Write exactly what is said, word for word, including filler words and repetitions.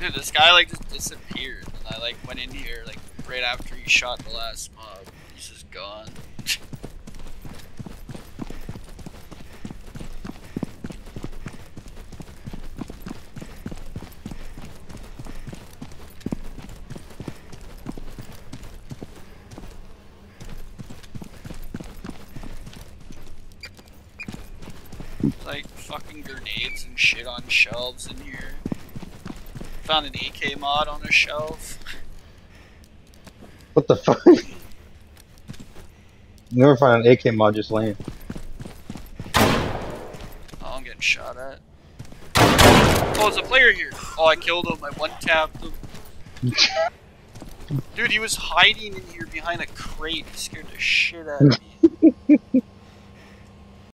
Dude, this guy like just disappeared. And I like went in here like right after he shot the last mob. He's just gone. Like fucking grenades and shit on shelves in here. Found an A K mod on a shelf. What the fuck? Never find an A K mod just laying. Oh, I'm getting shot at. Oh, there's a player here. Oh, I killed him. I one tapped him. Dude, he was hiding in here behind a crate. He scared the shit out of me.